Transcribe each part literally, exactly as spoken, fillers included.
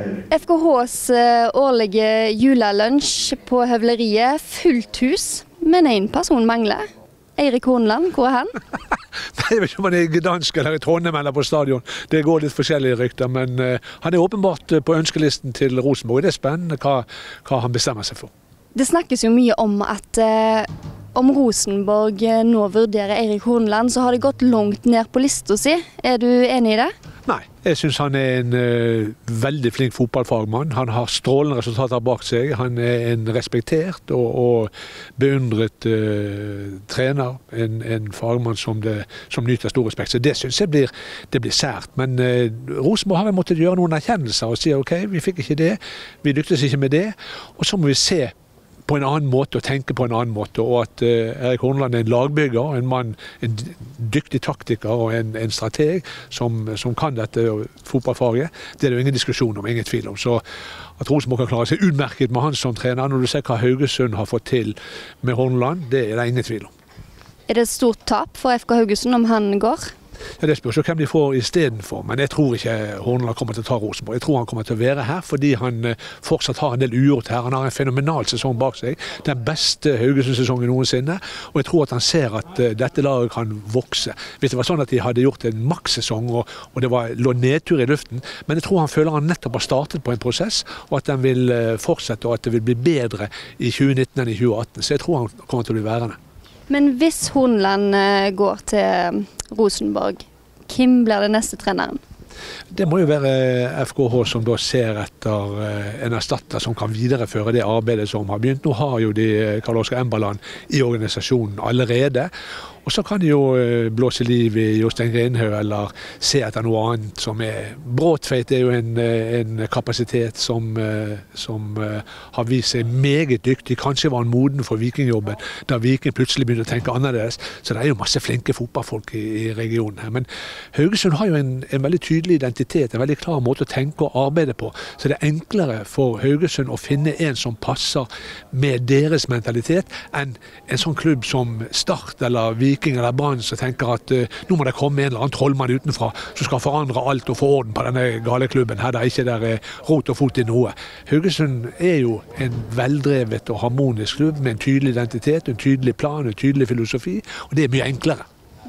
F K Hs årlige julelunsj på Høvleriet, fullt hus, men en person mangler. Eirik Horneland, hvor er han? Nei, jeg vet ikke om han er i Gdansk eller i Trondheim eller på stadion. Det går litt forskjellige rykter, men uh, han er åpenbart på ønskelisten til Rosenborg. Det er spennende hva, hva han bestemmer seg for. Det snakkes jo mye om at uh, om Rosenborg nå vurderer Eirik Horneland, så har det gått langt ned på lista si. Er du enig i det? Nei, jeg synes han er en uh, veldig flink fotballfagmann. Han har strålende resultater bak seg. Han er en respektert og, og beundret uh, trener. En, en fagmann som, det, som nyter stor respekt. Så det synes jeg blir, det blir sært. Men uh, Rosenborg har måttet gjøre noen erkjennelser og si ok, vi fikk ikke det, vi lyktes ikke med det. Og så må vi se på en annen måte og tenke på en annen måte, og at uh, Eirik Horneland er en lagbygger, en mann, en dyktig taktiker og en, en strateg som, som kan dette fotballfaget. Det er det jo ingen diskusjon om, ingen tvil om. Så at Rosenborg kan klare seg utmerket med han som trener, når du ser hva Haugesund har fått til med Horneland, det er det ingen tvil om. Er det et stort tap for F K Haugesund om han går? Ja, det spørs jo hvem de får i stedet for, men jeg tror ikke Horneland kommer til å ta Rosenborg. Jeg tror han kommer til å være her, fordi han fortsatt har en del ugjort her. Han har en fenomenal sesong bak seg, den beste Haugesund-sesongen noensinne, og jeg tror at han ser at uh, dette laget kan vokse. Hvis det var sånn at de hadde gjort en makssesong, og, og det var, lå nedtur i luften, men jeg tror han føler han nettopp har startet på en prosess, og at den vil uh, fortsette, og at det vil bli bedre i tjue nitten enn i tjue atten. Så jeg tror han kommer til å bli værende. Men hvis Horneland uh, går til Rosenborg, hvem blir det neste treneren? Det må jo være F K H som da ser etter en erstatter som kan videreføre det arbeidet som har begynt. Nå har jo de Karl Oskar Embaland i organisasjonen allerede. Og så kan de jo blåse liv i Jostein Grinhaug eller se etter noe annet som er Bråtveit er jo en, en kapasitet som, som har vist seg meget dyktig. Kanskje var han moden for Vikingjobben da Viking plutselig begynte å tenke annerledes. Så det er jo masse flinke fotballfolk i, i regionen her. Men Haugesund har jo en, en veldig tydelig identitet, en veldig klar måte å tenke og arbeide på. Så det er enklere for Haugesund å finne en som passer med deres mentalitet enn en sånn klubb som Start eller Viking eller Brann som tenker at uh, nå må det komme en eller annen trollmann utenfra som skal forandre alt og få orden på denne gale klubben. Her det er ikke der uh, rot og fot i noe. Haugesund er jo en veldrevet og harmonisk klubb med en tydelig identitet, en tydelig plan, en tydelig filosofi, og det er mye enklere.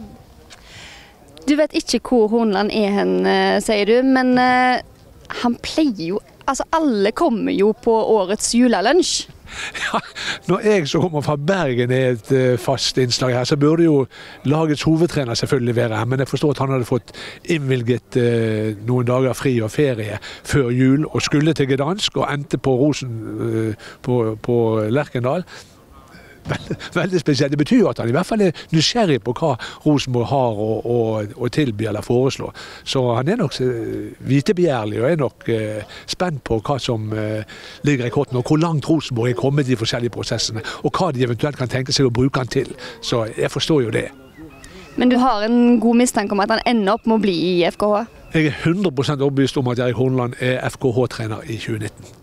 Du vet ikke hvor Horneland er hen, sier du, men uh, han pleier jo, altså alle kommer jo på årets julelunsj. Ja, når jeg som kommer fra Bergen er et uh, fast innslag her, så burde jo lagets hovedtrener selvfølgelig være her, men jeg forstår at han hadde fått innvilget uh, noen dager fri og ferie før jul, og skulle til Gdansk og endte på Rosen uh, på, på Lerkendal. Veldig, veldig spesielt. Det betyr jo at han i hvert fall er nysgjerrig på hva Rosenborg har å, å, å tilby eller foreslå. Så han er nok vitebegjærlig og er nok uh, spent på hva som uh, ligger i kortene, og hvor langt Rosenborg er kommet i de forskjellige prosessene, og hva de eventuelt kan tenke seg å bruke han til. Så jeg forstår jo det. Men du har en god mistanke om at han ender opp med å bli i F K H? Jeg er hundre prosent overbevist om at Eirik Horneland er F K H-trener i tjue nitten.